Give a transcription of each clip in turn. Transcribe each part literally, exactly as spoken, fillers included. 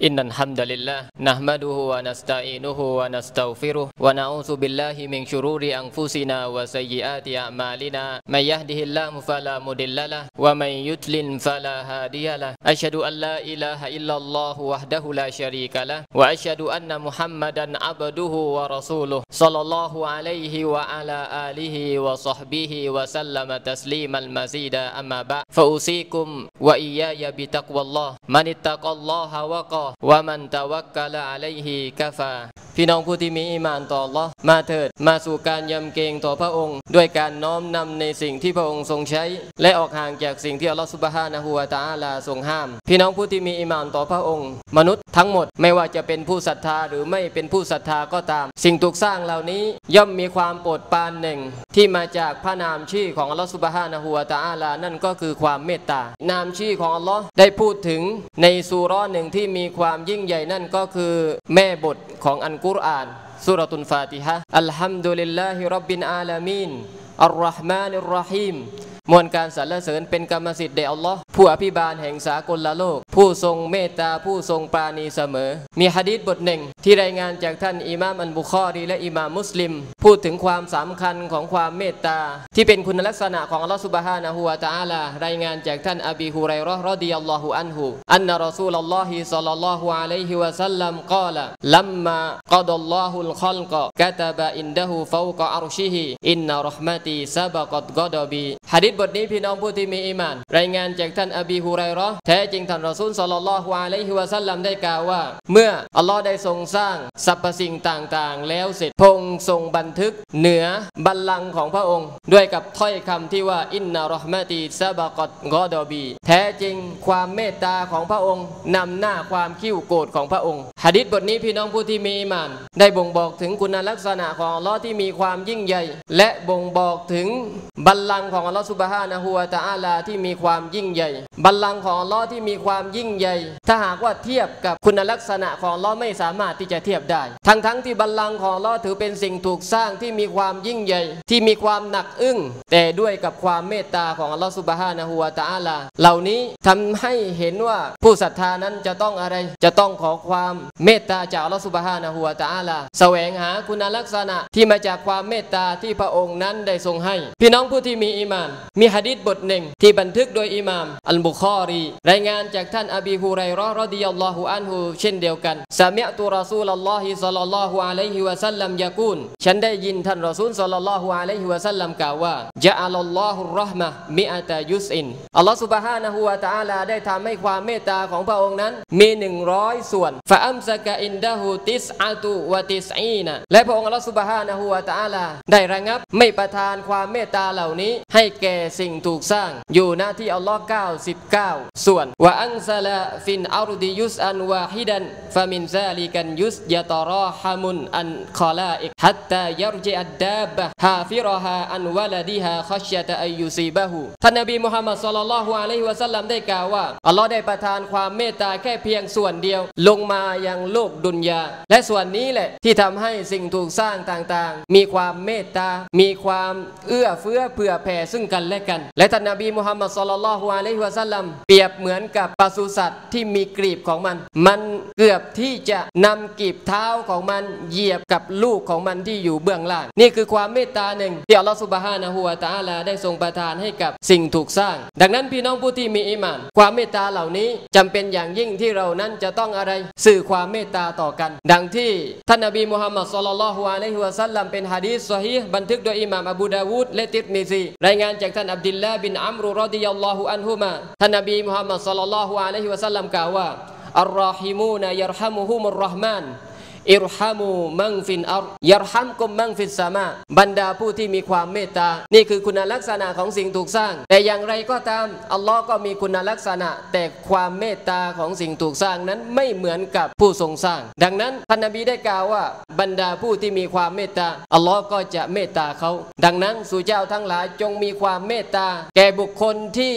إن الحمد لله نحمده ونستعينه ونستغفره ونعوذ بالله من شرور أنفسنا وسيئات أعمالنا من يهده الله فلا مضل له ومن يضلل فلا هادي له أشهد أن لا إله إلا الله وحده لا شريك له وأشهد أن محمدا عبده ورسوله صلى الله عليه وعلى آله وصحبه وسلم تسليما مزيدا أما بعد فأوصيكم وإياي بتقوى الله من اتقى الله وقاهว่ามันตะวักกะละอะลัยฮิกะฟาพี่น้องผู้ที่มีอีหม่านต่ออัลเลาะห์มาเถิดมาสู่การยำเกรงต่อพระองค์ด้วยการน้อมนำในสิ่งที่พระองค์ทรงใช้และออกห่างจากสิ่งที่อัลเลาะห์ซุบฮานะฮูวะตะอาลาทรงห้ามพี่น้องผู้ที่มีอีหม่านต่อพระองค์มนุษย์ทั้งหมดไม่ว่าจะเป็นผู้ศรัทธาหรือไม่เป็นผู้ศรัทธาก็ตามสิ่งถูกสร้างเหล่านี้ย่อมมีความโปรดปรานหนึ่งที่มาจากพระนามชื่อของอัลเลาะห์ซุบฮานะฮูวะตะอาลานั่นก็คือความเมตตานามชื่อของอัลเลาะห์ได้พูดถึงในซูเราะห์หนึ่งที่มีความยิ่งใหญ่นั่นก็คือแม่บทของอัลกุรอานซูเราะตุลฟาติฮะอัลฮัมดุลิลลาฮิร็อบบิลอาลามีนอัรเราะห์มานิรเราะฮีมมวลการสรรเสริญเป็นกรรมสิทธิ์แด่อัลลอฮ์ผู้อภิบาลแห่งสากลโลกผู้ทรงเมตตาผู้ทรงปราณีเสมอมีหะดีษบทหนึ่งที่รายงานจากท่านอิหม่ามอัลบุคอรีและอิหม่ามมุสลิมพูดถึงความสำคัญของความเมตตาที่เป็นคุณลักษณะของอัลลอฮ์ซุบฮานะฮูวะตะอาลารายงานจากท่านอบีฮุรัยเราะห์รอฎิยัลลอฮุอันฮุอันนะรอซูลุลลอฮิศ็อลลัลลอฮุอะลัยฮิวะซัลลัมกล่าวลัมมากะดัลลอฮุลค็อลกะกะตะบะอินดะฮูฟาวกะอัรชิฮิอินนะเราะห์มะตีซะบะกัตกอฎอบีหะดีษบทนี้พี่น้องที่มีอีหม่านรายงานจากท่านอบีฮุรัยเราะห์แท้จริงท่านรอซูลศ็อลลัลลอฮุอะลัยฮิวะซัลลัมได้กล่าวว่าเมื่ออัลลอฮ์ได้ทรงสร้างสรรพสิ่งต่างๆแล้วเสร็จพระองค์ทรงบันทึกเหนือบัลลังก์ของพระองค์ด้วยกับถ้อยคำที่ว่าอินนะเราะห์มะตีซะบะกัตกอฎอบีแท้จริงความเมตตาของพระองค์นำหน้าความคิ้วโกรธของพระองค์หะดีษบทนี้พี่น้องผู้ที่มีอีหม่านได้บ่งบอกถึงคุณลักษณะของอัลลอฮ์ที่มีความยิ่งใหญ่และบ่งบอกถึงบัลลังก์ของอัลลอฮ์ซุบฮานะฮูวะตะอาลาที่มีความยิ่งใหญ่บัลลังก์ของอัลเลาะห์ที่มีความยิ่งใหญ่ถ้าหากว่าเทียบกับคุณลักษณะของอัลเลาะห์ไม่สามารถที่จะเทียบได้ทั้งทั้งที่บัลลังก์ของอัลเลาะห์ถือเป็นสิ่งถูกสร้างที่มีความยิ่งใหญ่ที่มีความหนักอึ้งแต่ด้วยกับความเมตตาของอัลเลาะห์ซุบฮานะฮูวะตะอาลาเหล่านี้ทำให้เห็นว่าผู้ศรัทธานั้นจะต้องอะไรจะต้องขอความเมตตาจากอัลเลาะห์ซุบฮานะฮูวะตะอาลาแสวงหาคุณลักษณะที่มาจากความเมตตาที่พระองค์นั้นได้ทรงให้พี่น้องผู้ที่มีอีหม่านมีหะดีษบทหนึ่งที่บันทึกโดยอิหม่ามอัลบุคอรีรายงานจากท่านอบีฮุรัยเราะห์รอฎิยัลลอฮุอันฮุเช่นเดียวกันซะมิอตุรอซูลุลลอฮิศ็อลลัลลอฮุอะลัยฮิวะซัลลัมยะกูลฉันได้ยินท่านรอซูลศ็อลลัลลอฮุอะลัยฮิวะซัลลัมกล่าวว่าญะอะลัลลอฮุรเราะห์มะมิอะตะยุสอินอัลลอฮฺซุบฮานะฮูวะตะอาลาได้ทำให้ความเมตตาของพระองค์นั้นมีหนึ่งร้อยส่วนฟะอัมซะกะอินดะฮูติสอะตุวะติสอีนะและพระองค์อัลลอฮฺซุบฮานะฮูวะตะอาลาได้ระงับไม่ประทานความเมตตาเหล่านี้ให้แก่สิ่งถูกสร้างอยู่หน้าที่อัลลอฮ์เก้าสิบเก้าส่วนวะอันซะลาฟินอัรดิยุสอันวาฮิดันฟะมินซาลิกันยุสยะตะราฮะมุนอันคอลาอิกฮัตตายัรจิอัดดาบะฮาฟิรฮาอันวะลาดิฮาคัชยะตะอัยยุซีบะฮูท่านนบีมุฮัมมัดศ็อลลัลลอฮุอะลัยฮิวะซัลลัมได้กล่าวว่าอัลลอฮ์ได้ประทานความเมตตาแค่เพียงส่วนเดียวลงมายังโลกดุนยาและส่วนนี้แหละที่ทำให้สิ่งถูกสร้างต่างๆมีความเมตตามีความเอื้อเฟื้อเผื่อแผ่ซึ่งกันและกันและท่านนบีมุฮัมมัดศ็อลลัลลอฮุอะลัยฮิวะซัลลัมเปรียบเหมือนกับปศุสัตว์ที่มีกรีบของมันมันเกือบที่จะนำกรีบเท้าของมันเหยียบกับลูกของมันที่อยู่เบื้องล่างนี่คือความเมตตาหนึ่งที่อัลลอฮฺซุบฮานะฮูวะตะอาลาได้ทรงประทานให้กับสิ่งถูกสร้างดังนั้นพี่น้องผู้ที่มีอีหม่านความเมตตาเหล่านี้จำเป็นอย่างยิ่งที่เรานั้นจะต้องอะไรสื่อความเมตตาต่อกันดังที่ท่านนบีมุฮัมมัดศ็อลลัลลอฮุอะลัยฮิวะซัลลัมเป็นหะดีษซอฮีฮ์บันทึกโดยอิหม่ามอบูดาวูดและติรมิซีรายงานจากท่านอับดุลลาห์บินอัมรุรอฎิยัลลอฮุอันฮุมาท่านนบีมุฮัมมัดศ็อลลัลลอฮุอะลัยฮิวะซัลลัมกล่าวว่าอัรรอฮิมูนยัรฮัมุฮุมุรเราะห์มานอิรฮัมูมังฟินอัรยัรฮัมกุมมังฟิสสามาบรรดาผู้ที่มีความเมตตานี่คือคุณลักษณะของสิ่งถูกสร้างแต่อย่างไรก็ตามอัลลอฮ์ก็มีคุณลักษณะแต่ความเมตตาของสิ่งถูกสร้างนั้นไม่เหมือนกับผู้ทรงสร้างดังนั้นท่านนบีได้กล่าวว่าบรรดาผู้ที่มีความเมตตาอัลลอฮ์ก็จะเมตตาเขาดังนั้นสู่เจ้าทั้งหลายจงมีความเมตตาแก่บุคคลที่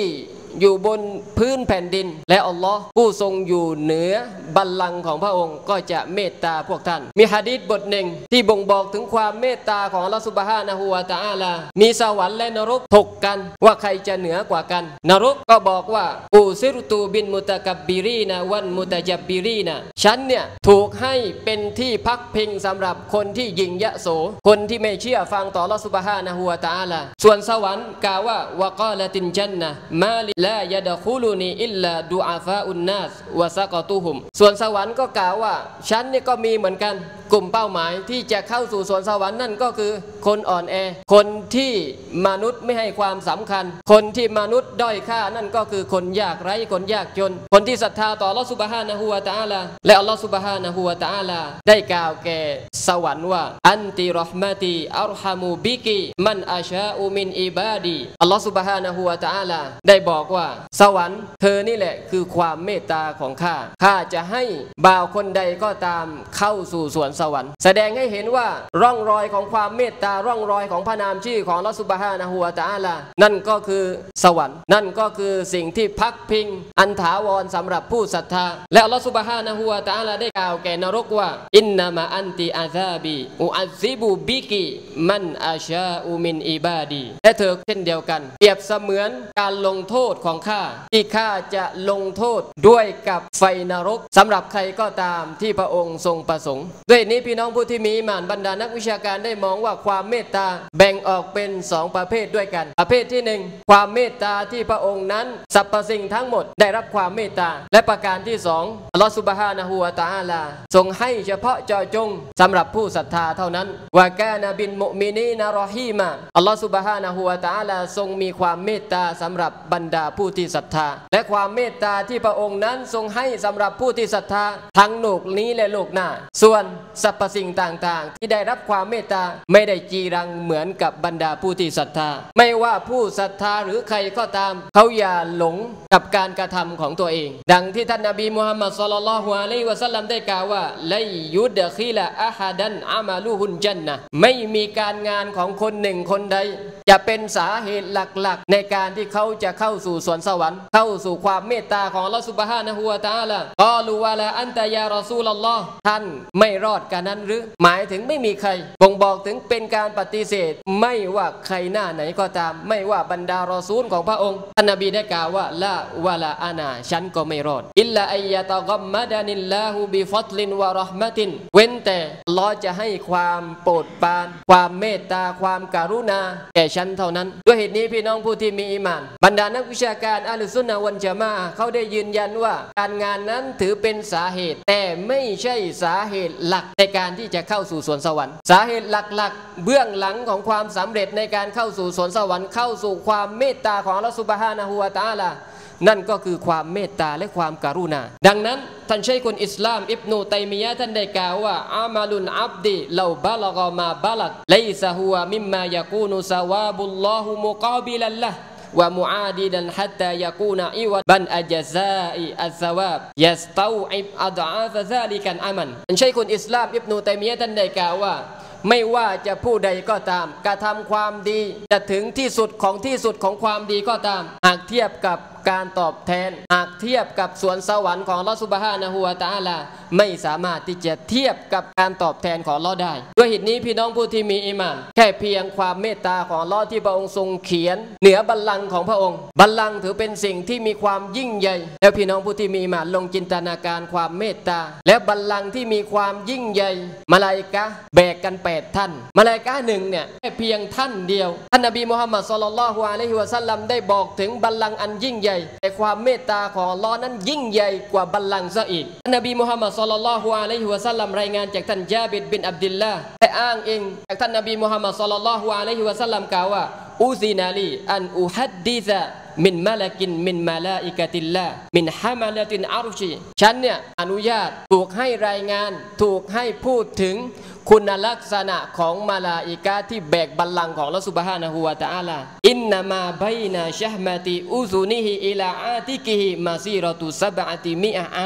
อยู่บนพื้นแผ่นดินและอัลลอฮ์ผู้ทรงอยู่เหนือบัลลังก์ของพระองค์ก็จะเมตตาพวกท่านมีหะดีษบทหนึ่งที่บ่งบอกถึงความเมตตาของอัลลอฮ์ซุบฮานะฮูวะตะอาลามีสวรรค์และนรกถกกันว่าใครจะเหนือกว่ากันนรกก็บอกว่าอูซิรตูบินมุตะกับบบิรีนะวันมุตะจับบิรีนะฉันเนี่ยถูกให้เป็นที่พักพิงสำหรับคนที่ยิงยะโสคนที่ไม่เชื่อฟังต่ออัลลอฮ์ซุบฮานะฮูวะตะอาลาส่วนสวรรค์กล่าวว่าวะกาละตินจันนะมาลิลายะดะคุลุนีอิลลาดุอาฟาอุนนัสวะซะกอตุฮุมส่วนสวรรค์ก็กล่าวว่าฉันเนี่ยก็มีเหมือนกันกลุ่มเป้าหมายที่จะเข้าสู่สวนสวรรค์นั่นก็คือคนอ่อนแอคนที่มนุษย์ไม่ให้ความสำคัญคนที่มนุษย์ด้อยค่านั่นก็คือคนยากไร้คนยากจนคนที่ศรัทธาต่ออัลลอฮฺซุบฮานะฮูวะตะอาลาและอัลลอฮฺซุบฮานะฮูวะตะอาลาได้กล่าวแก่สวรรค์ว่าอันติรอห์มะตีอัรฮามูบิกิมันอาชาอูมินอิบาดีอัลลอฮฺซุบฮานะฮูวะตะอาลาได้บอกว่าสวรรค์เธอนี่แหละคือความเมตตาของข้าข้าจะให้บ่าวคนใดก็ตามเข้าสู่สวนสวรรค์แสดงให้เห็นว่าร่องรอยของความเมตตาร่องรอยของพระนามชื่อของอัลลอฮฺซุบฮานะฮูวะตะอาลานั่นก็คือสวรรค์นั่นก็คือสิ่งที่พักพิงอันถาวรสำหรับผู้ศรัทธาและอัลลอฮฺซุบฮานะฮูวะตะอาลาได้กล่าวแก่นรกว่าอินนามะอันติอาซาบีอุอัซซิบุบิกิมันอาชาอูมินอิบาดีและเธอเช่นเดียวกันเปรียบเสมือนการลงโทษของข้าที่ข้าจะลงโทษด้วยกับไฟนรกสำหรับใครก็ตามที่พระองค์ทรงประสงค์ด้วยนี้พี่น้องผู้ที่มีอีหม่านบรรดานักวิชาการได้มองว่าความเมตตาแบ่งออกเป็นสองประเภทด้วยกันประเภทที่หนึ่งความเมตตาที่พระองค์นั้นสรรพสิ่งทั้งหมดได้รับความเมตตาและประการที่สองอัลลอฮฺซุบฮานะฮูวะตะอาลาทรงให้เฉพาะเจาะจงสำหรับผู้ศรัทธาเท่านั้นวะกานะบินมุมินีนารอฮีมาอัลลอฮฺซุบฮานะฮูวะตะอาลาทรงมีความเมตตาสำหรับบรรดาผู้ที่ศรัทธาและความเมตตาที่พระองค์นั้นทรงให้สำหรับผู้ที่ศรัทธาทั้งโลกนี้และโลกหน้าส่วนสรรพสิ่งต่างๆที่ได้รับความเมตตาไม่ได้จีรังเหมือนกับบรรดาผู้ที่ศรัทธาไม่ว่าผู้ศรัทธาหรือใครก็ตามเขาอย่าหลงกับการกระทำของตัวเองดังที่ท่านนบีมุฮัมมัดศ็อลลัลลอฮุอะลัยฮิวะซัลลัมได้กล่าวว่าไลยุดคิละอะฮัดันอามาลุฮุนจันนะไม่มีการงานของคนหนึ่งคนใดจะเป็นสาเหตุหลักๆในการที่เขาจะเข้าสู่สวนสวรรค์เข้าสู่ความเมตตาของอัลลอฮฺซุบฮานะฮูวะตะอาลากอลูวะลาอันตะยารอซูลุลลอฮ์ท่านไม่รอดกันนั้นหรือหมายถึงไม่มีใครบ่งบอกถึงเป็นการปฏิเสธไม่ว่าใครหน้าไหนก็ตามไม่ว่าบรรดารอซูลของพระองค์ท่านนบีได้กล่าวว่าละวะลาอานาฉันก็ไม่รอดอิลลาอัยยะตะกัมมะดานิลลาฮูบิฟัตลินวะเราะห์มะตินเว้นแต่อัลลอฮ์จะให้ความโปรดปรานความเมตตาความกรุณาแก่ฉันเท่านั้นด้วยเหตุนี้พี่น้องผู้ที่มีอีหม่านบรรดานักวิชาการอะห์ลุสซุนนะฮ์วัลญะมาอะห์เขาได้ยืนยันว่าการงานนั้นถือเป็นสาเหตุแต่ไม่ใช่สาเหตุหลักในการที่จะเข้าสู่สวนสวรรค์สาเหตุหลักๆเบื้องหลังของความสำเร็จในการเข้าสู่สวนสวรรค์เข้าสู่ความเมตตาของอัลลอฮฺซุบฮานะฮูวะตะอาลานั่นก็คือความเมตตาและความกรุณาดังนั้นท่านชัยคุลอิสลามอิบนุตัยมียะห์ท่านได้กล่าวว่าอามัลุนอับดีลาบะละกะมาบะลักไลซะฮุวะมิมมายะกูนุซะวาบุลลอฮุมุกอบิลัลละวะมุอาดิดันฮัตตายะกูนะอิวะบันอัจซาอิอัซซะวาบยัสตออิบอัดอาฟะซาลิกันอามันท่านชัยคุลอิสลามอิบนุตัยมียะห์ท่านได้กล่าวว่าไม่ว่าจะผู้ใดก็ตามกระทำความดีจะถึงที่สุดของที่สุดของความดีก็ตามหากเทียบกับการตอบแทนหากเทียบกับสวนสวรรค์ของอัลเลาะห์ซุบฮานะฮูวะตะอาลาไม่สามารถที่จะเทียบกับการตอบแทนของอัลเลาะห์ได้ด้วยเหตุนี้พี่น้องผู้ที่มีอีหม่านแค่เพียงความเมตตาของอัลเลาะห์ที่พระองค์ทรงเขียนเหนือบัลลังก์ของพระองค์บัลลังก์ถือเป็นสิ่งที่มีความยิ่งใหญ่แล้วพี่น้องผู้ที่มีอีหม่านลงจินตนาการความเมตตาและบัลลังก์ที่มีความยิ่งใหญ่มลาอิกะฮ์แบกกันแปดท่านมลาอิกะฮ์หนึ่งเนี่ยแค่เพียงท่านเดียวท่านนบีมุฮัมมัดศ็อลลัลลอฮุอะลัยฮิวะซัลลัมได้บอกถึงบัลลังก์อันยิ่งใหญ่แต่ความเมตตาของอัลเลาะห์นั้นยิ่งใหญ่กว่าบัลลังก์ซะอีกท่านนบีมุฮัมมัดศ็อลลัลลอฮุอะลัยฮิวะซัลลัมรายงานจากท่านญาบิรบินอับดุลลาห์และอ้างเองจากท่านนบีมุฮัมมัดศ็อลลัลลอฮุอะลัยฮิวะซัลลัมกล่าวว่าอูซินาลีอันอุฮัดดิซะมินมาลากินมินมาลาอิกะติลลามินฮามาลาตินอารุชีฉันเนี่ยอนุญาตถูกให้รายงานถูกให้พูดถึงคุณลักษณะของมาลาอิกะที่แบกบัลลังก์ของอัลเลาะห์ซุบฮานะฮูวะตะอาลาอินนามาบัยนาชะฮ์มะติอุซุนิฮิอิลาอาติกิฮิมาซีรอตุซับอะติมิอะอาม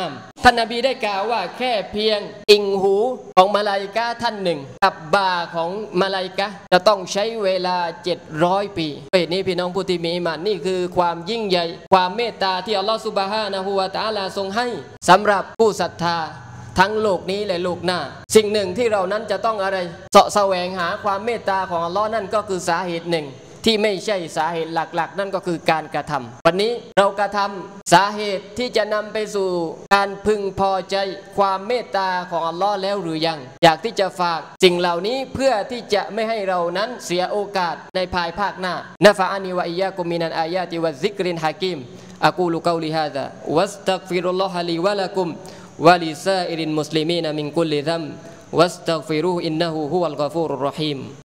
ท่านนบีได้กล่าวว่าแค่เพียงติ่งหูของมาลาอิกะห์ท่านหนึ่งกับบ่าของมาลาอิกะห์จะต้องใช้เวลาเจ็ดร้อยปีเหตุนี้พี่น้องผู้ที่มีอิมานนี่คือความยิ่งใหญ่ความเมตตาที่อัลลอฮฺซุบฮานะฮูวะตะอาลาทรงให้สำหรับผู้ศรัทธาทั้งโลกนี้และโลกหน้าสิ่งหนึ่งที่เรานั้นจะต้องอะไรเสาะแสวงหาความเมตตาของอัลลอฮ์นั่นก็คือสาเหตุหนึ่งที่ไม่ใช่สาเหตุหลักๆนั่นก็คือการกระทำวันนี้เรากระทำสาเหตุที่จะนำไปสู่การพึงพอใจความเมตตาของอัลลอฮ์แล้วหรือยังอยากที่จะฝากสิ่งเหล่านี้เพื่อที่จะไม่ให้เรานั้นเสียโอกาสในภายภาคหน้านะฟะอานีวะอียากุมินันอายาติวะซิกรินฮะกีมอะกูลุกอลิฮาซาวัสตัฆฟิรุลลอฮะลีวะละกุมวะลิซาอิรินมุสลิมีนมินกุลลิซัมวัสตัฆฟิรูอินนะฮูฮุวัลกอฟูรุรเราะฮีม